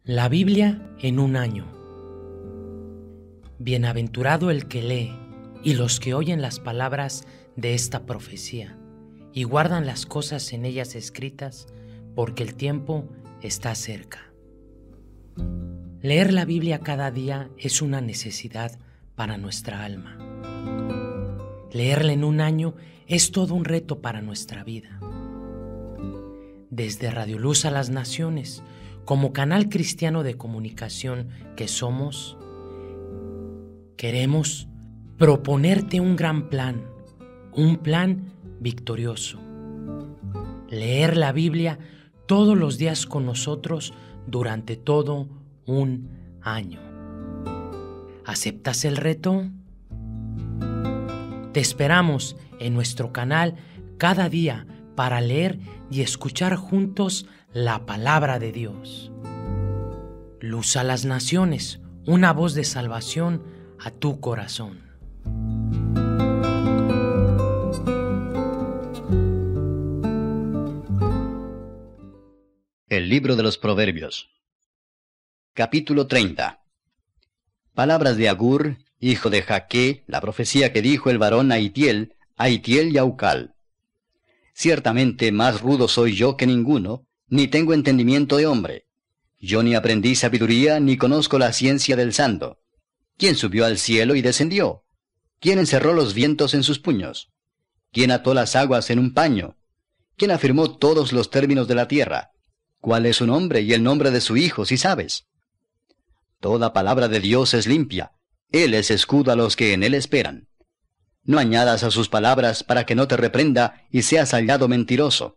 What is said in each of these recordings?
La Biblia en un año. Bienaventurado el que lee y los que oyen las palabras de esta profecía y guardan las cosas en ellas escritas, porque el tiempo está cerca. Leer la Biblia cada día es una necesidad para nuestra alma. Leerla en un año es todo un reto para nuestra vida. Desde Radio Luz a las Naciones, como canal cristiano de comunicación que somos, queremos proponerte un gran plan, un plan victorioso. Leer la Biblia todos los días con nosotros durante todo un año. ¿Aceptas el reto? Te esperamos en nuestro canal cada día para leer y escuchar juntos la palabra de Dios. Luz a las Naciones, una voz de salvación a tu corazón. El libro de los Proverbios. Capítulo 30. Palabras de Agur, hijo de Jaque, la profecía que dijo el varón a Itiel y a Ucal. Ciertamente más rudo soy yo que ninguno, ni tengo entendimiento de hombre. Yo ni aprendí sabiduría, ni conozco la ciencia del santo. ¿Quién subió al cielo y descendió? ¿Quién encerró los vientos en sus puños? ¿Quién ató las aguas en un paño? ¿Quién afirmó todos los términos de la tierra? ¿Cuál es su nombre y el nombre de su hijo, si sabes? Toda palabra de Dios es limpia. Él es escudo a los que en él esperan. No añadas a sus palabras para que no te reprenda y seas hallado mentiroso.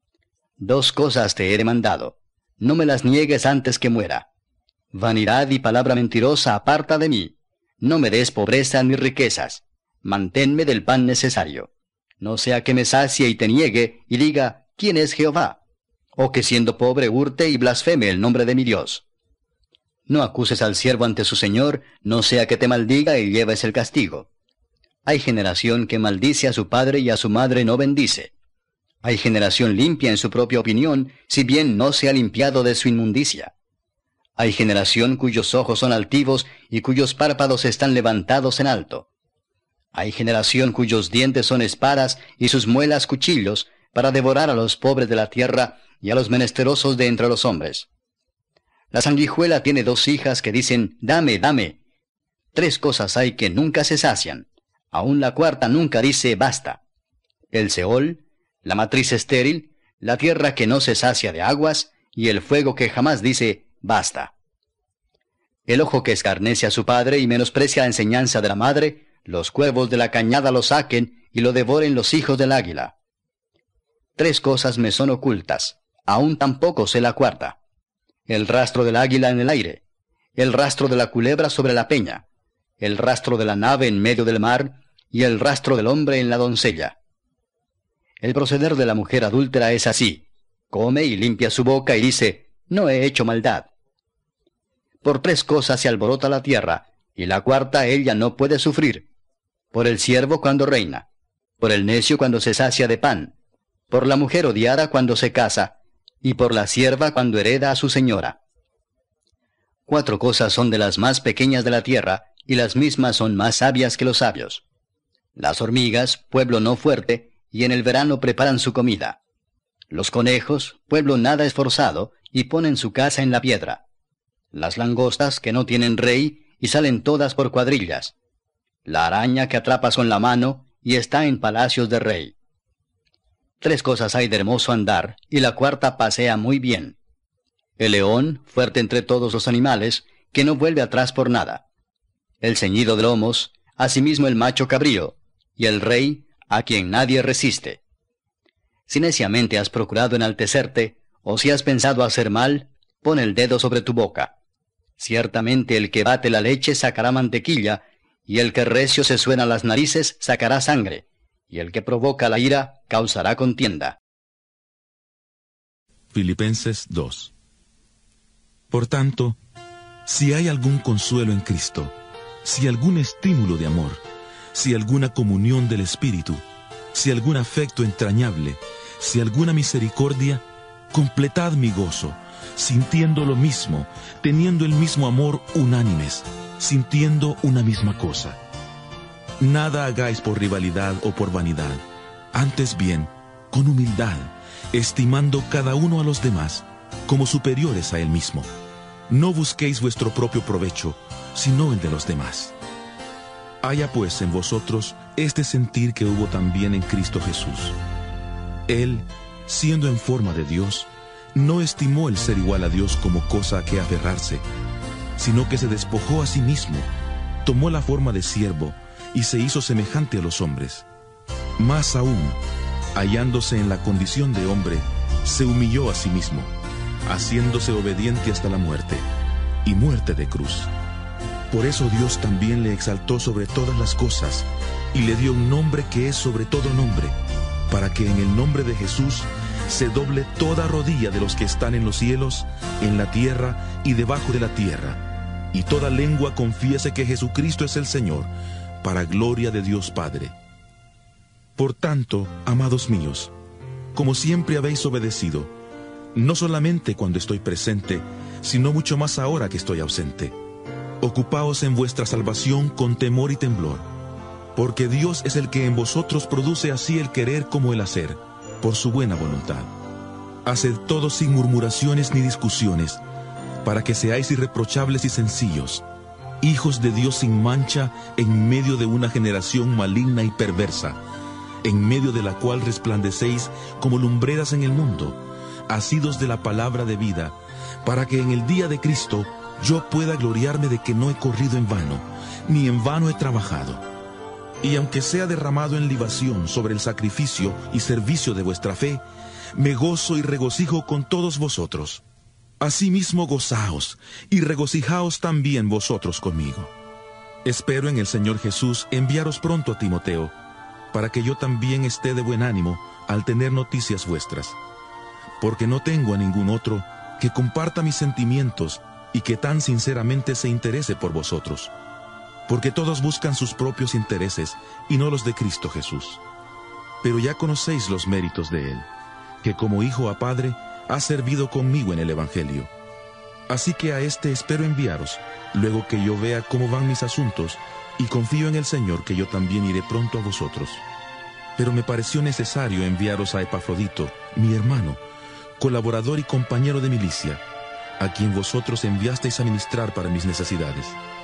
2 cosas te he demandado. No me las niegues antes que muera. Vanidad y palabra mentirosa aparta de mí. No me des pobreza ni riquezas. Manténme del pan necesario. No sea que me sacie y te niegue y diga, ¿quién es Jehová? O que siendo pobre hurte y blasfeme el nombre de mi Dios. No acuses al siervo ante su señor, no sea que te maldiga y lleves el castigo. Hay generación que maldice a su padre y a su madre no bendice. Hay generación limpia en su propia opinión, si bien no se ha limpiado de su inmundicia. Hay generación cuyos ojos son altivos y cuyos párpados están levantados en alto. Hay generación cuyos dientes son espadas y sus muelas cuchillos, para devorar a los pobres de la tierra y a los menesterosos de entre los hombres. La sanguijuela tiene 2 hijas que dicen, dame, dame. 3 cosas hay que nunca se sacian. Aún la cuarta nunca dice, basta. El Seol, la matriz estéril, la tierra que no se sacia de aguas, y el fuego que jamás dice, basta. El ojo que escarnece a su padre y menosprecia la enseñanza de la madre, los cuervos de la cañada lo saquen y lo devoren los hijos del águila. 3 cosas me son ocultas, aún tampoco sé la cuarta. El rastro del águila en el aire, el rastro de la culebra sobre la peña, el rastro de la nave en medio del mar, y el rastro del hombre en la doncella. El proceder de la mujer adúltera es así: come y limpia su boca y dice, no he hecho maldad. Por 3 cosas se alborota la tierra, y la cuarta ella no puede sufrir: por el siervo cuando reina, por el necio cuando se sacia de pan, por la mujer odiada cuando se casa, y por la sierva cuando hereda a su señora. 4 cosas son de las más pequeñas de la tierra, y las mismas son más sabias que los sabios. Las hormigas, pueblo no fuerte, y en el verano preparan su comida. Los conejos, pueblo nada esforzado, y ponen su casa en la piedra. Las langostas, que no tienen rey, y salen todas por cuadrillas. La araña que atrapas con la mano, y está en palacios de rey. 3 cosas hay de hermoso andar, y la cuarta pasea muy bien. El león, fuerte entre todos los animales, que no vuelve atrás por nada. El ceñido de lomos, asimismo el macho cabrío, y el rey, a quien nadie resiste. Si neciamente has procurado enaltecerte, o si has pensado hacer mal, pon el dedo sobre tu boca. Ciertamente el que bate la leche sacará mantequilla, y el que recio se suena las narices sacará sangre, y el que provoca la ira causará contienda. Filipenses 2. Por tanto, si hay algún consuelo en Cristo, si algún estímulo de amor, si alguna comunión del Espíritu, si algún afecto entrañable, si alguna misericordia, completad mi gozo, sintiendo lo mismo, teniendo el mismo amor, unánimes, sintiendo una misma cosa. Nada hagáis por rivalidad o por vanidad, antes bien, con humildad, estimando cada uno a los demás como superiores a él mismo. No busquéis vuestro propio provecho, sino el de los demás. Haya pues en vosotros este sentir que hubo también en Cristo Jesús. Él, siendo en forma de Dios, no estimó el ser igual a Dios como cosa a que aferrarse, sino que se despojó a sí mismo, tomó la forma de siervo y se hizo semejante a los hombres. Más aún, hallándose en la condición de hombre, se humilló a sí mismo, haciéndose obediente hasta la muerte, y muerte de cruz. Por eso Dios también le exaltó sobre todas las cosas, y le dio un nombre que es sobre todo nombre, para que en el nombre de Jesús se doble toda rodilla de los que están en los cielos, en la tierra y debajo de la tierra, y toda lengua confiese que Jesucristo es el Señor, para gloria de Dios Padre. Por tanto, amados míos, como siempre habéis obedecido, no solamente cuando estoy presente, sino mucho más ahora que estoy ausente, ocupaos en vuestra salvación con temor y temblor, porque Dios es el que en vosotros produce así el querer como el hacer, por su buena voluntad. Haced todo sin murmuraciones ni discusiones, para que seáis irreprochables y sencillos, hijos de Dios sin mancha en medio de una generación maligna y perversa, en medio de la cual resplandecéis como lumbreras en el mundo, asidos de la palabra de vida, para que en el día de Cristo yo pueda gloriarme de que no he corrido en vano, ni en vano he trabajado. Y aunque sea derramado en libación sobre el sacrificio y servicio de vuestra fe, me gozo y regocijo con todos vosotros. Asimismo gozaos, y regocijaos también vosotros conmigo. Espero en el Señor Jesús enviaros pronto a Timoteo, para que yo también esté de buen ánimo al tener noticias vuestras, porque no tengo a ningún otro que comparta mis sentimientos y que tan sinceramente se interese por vosotros, porque todos buscan sus propios intereses y no los de Cristo Jesús. Pero ya conocéis los méritos de él, que como hijo a padre ha servido conmigo en el Evangelio. Así que a este espero enviaros, luego que yo vea cómo van mis asuntos, y confío en el Señor que yo también iré pronto a vosotros. Pero me pareció necesario enviaros a Epafrodito, mi hermano, colaborador y compañero de milicia, a quien vosotros enviasteis a ministrar para mis necesidades.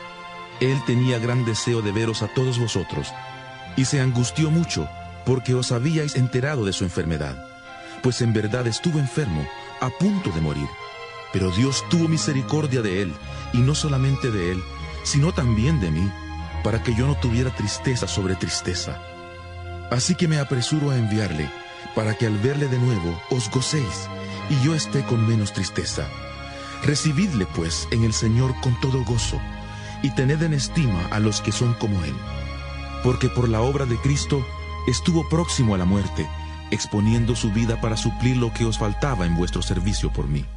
Él tenía gran deseo de veros a todos vosotros, y se angustió mucho, porque os habíais enterado de su enfermedad, pues en verdad estuvo enfermo, a punto de morir. Pero Dios tuvo misericordia de él, y no solamente de él, sino también de mí, para que yo no tuviera tristeza sobre tristeza. Así que me apresuro a enviarle, para que al verle de nuevo os gocéis, y yo esté con menos tristeza. Recibidle, pues, en el Señor con todo gozo, y tened en estima a los que son como él. Porque por la obra de Cristo estuvo próximo a la muerte, exponiendo su vida para suplir lo que os faltaba en vuestro servicio por mí.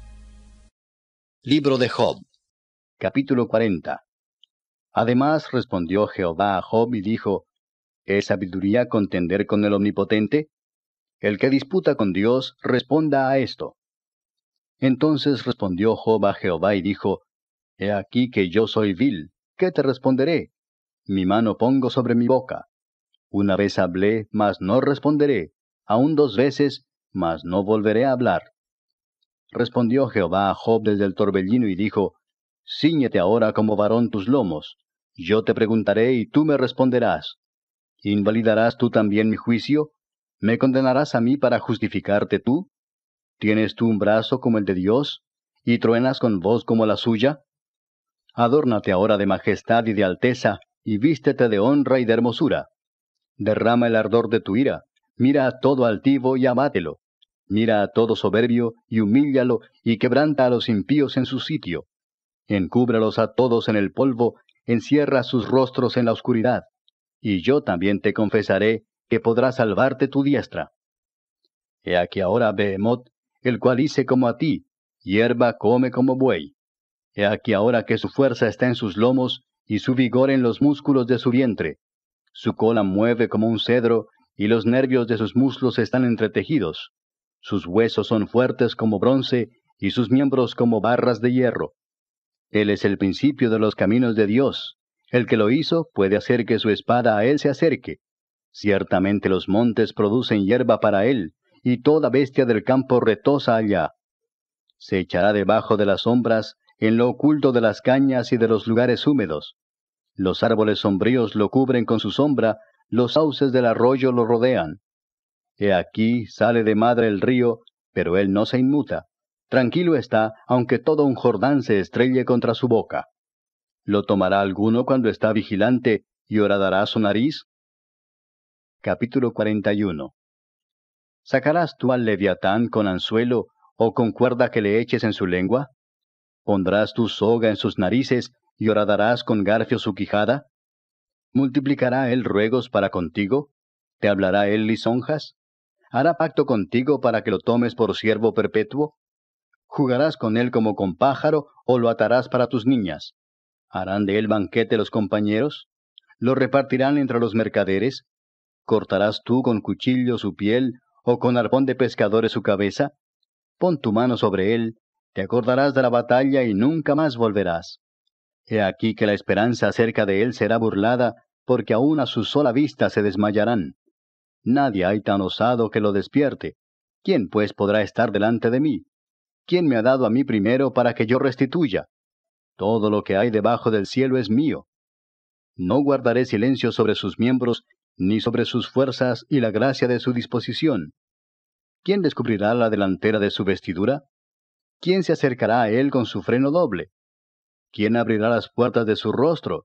Libro de Job, capítulo 40. Además respondió Jehová a Job y dijo: ¿Es sabiduría contender con el Omnipotente? El que disputa con Dios, responda a esto. Entonces respondió Job a Jehová y dijo: He aquí que yo soy vil, ¿qué te responderé? Mi mano pongo sobre mi boca. Una vez hablé, mas no responderé, aun 2 veces, mas no volveré a hablar. Respondió Jehová a Job desde el torbellino y dijo: Cíñete ahora como varón tus lomos. Yo te preguntaré y tú me responderás. ¿Invalidarás tú también mi juicio? ¿Me condenarás a mí para justificarte tú? ¿Tienes tú un brazo como el de Dios? ¿Y truenas con voz como la suya? Adórnate ahora de majestad y de alteza, y vístete de honra y de hermosura. Derrama el ardor de tu ira, mira a todo altivo y abátelo. Mira a todo soberbio y humíllalo, y quebranta a los impíos en su sitio. Encúbralos a todos en el polvo, encierra sus rostros en la oscuridad. Y yo también te confesaré que podrá salvarte tu diestra. He aquí ahora Behemoth, el cual hice como a ti, hierba come como buey. He aquí ahora que su fuerza está en sus lomos, y su vigor en los músculos de su vientre. Su cola mueve como un cedro, y los nervios de sus muslos están entretejidos. Sus huesos son fuertes como bronce, y sus miembros como barras de hierro. Él es el principio de los caminos de Dios. El que lo hizo puede hacer que su espada a él se acerque. Ciertamente los montes producen hierba para él, y toda bestia del campo retosa allá. Se echará debajo de las sombras, en lo oculto de las cañas y de los lugares húmedos. Los árboles sombríos lo cubren con su sombra, los sauces del arroyo lo rodean. He aquí sale de madre el río, pero él no se inmuta. Tranquilo está, aunque todo un Jordán se estrelle contra su boca. ¿Lo tomará alguno cuando está vigilante y horadará su nariz? Capítulo 41. ¿Sacarás tú al leviatán con anzuelo, o con cuerda que le eches en su lengua? ¿Pondrás tu soga en sus narices, y horadarás con garfio su quijada? ¿Multiplicará él ruegos para contigo? ¿Te hablará él lisonjas? ¿Hará pacto contigo para que lo tomes por siervo perpetuo? ¿Jugarás con él como con pájaro, o lo atarás para tus niñas? ¿Harán de él banquete los compañeros? ¿Lo repartirán entre los mercaderes? ¿Cortarás tú con cuchillo su piel, o con arpón de pescadores su cabeza? Pon tu mano sobre él, te acordarás de la batalla y nunca más volverás. He aquí que la esperanza acerca de él será burlada, porque aún a su sola vista se desmayarán. Nadie hay tan osado que lo despierte. ¿Quién pues podrá estar delante de mí? ¿Quién me ha dado a mí primero para que yo restituya? Todo lo que hay debajo del cielo es mío. No guardaré silencio sobre sus miembros, ni sobre sus fuerzas y la gracia de su disposición. ¿Quién descubrirá la delantera de su vestidura? ¿Quién se acercará a él con su freno doble? ¿Quién abrirá las puertas de su rostro?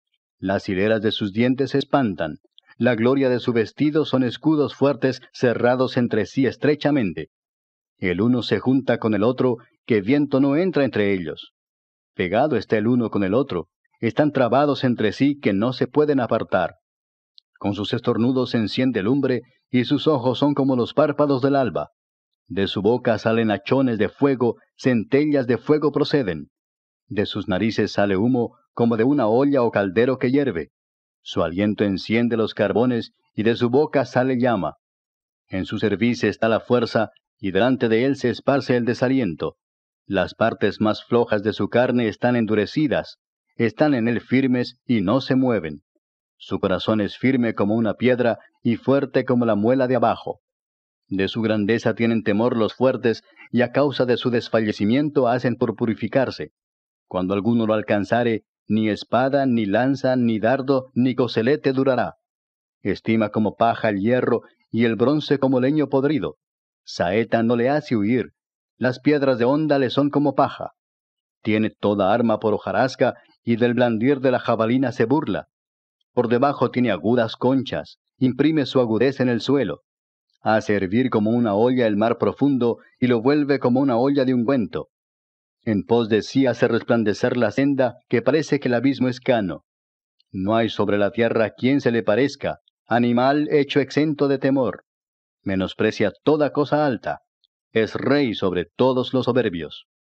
Las hileras de sus dientes se espantan. La gloria de su vestido son escudos fuertes cerrados entre sí estrechamente. El uno se junta con el otro, que viento no entra entre ellos. Pegado está el uno con el otro, están trabados entre sí que no se pueden apartar. Con sus estornudos se enciende lumbre, y sus ojos son como los párpados del alba. De su boca salen hachones de fuego, centellas de fuego proceden. De sus narices sale humo, como de una olla o caldero que hierve. Su aliento enciende los carbones, y de su boca sale llama. En su cerviz está la fuerza, y delante de él se esparce el desaliento. Las partes más flojas de su carne están endurecidas, están en él firmes y no se mueven. Su corazón es firme como una piedra, y fuerte como la muela de abajo. De su grandeza tienen temor los fuertes, y a causa de su desfallecimiento hacen por purificarse. Cuando alguno lo alcanzare, ni espada, ni lanza, ni dardo, ni coselete durará. Estima como paja el hierro, y el bronce como leño podrido. Saeta no le hace huir. Las piedras de honda le son como paja. Tiene toda arma por hojarasca, y del blandir de la jabalina se burla. Por debajo tiene agudas conchas, imprime su agudeza en el suelo. Hace hervir como una olla el mar profundo, y lo vuelve como una olla de ungüento. En pos de sí hace resplandecer la senda, que parece que el abismo es cano. No hay sobre la tierra quien se le parezca, animal hecho exento de temor. Menosprecia toda cosa alta. Es rey sobre todos los soberbios.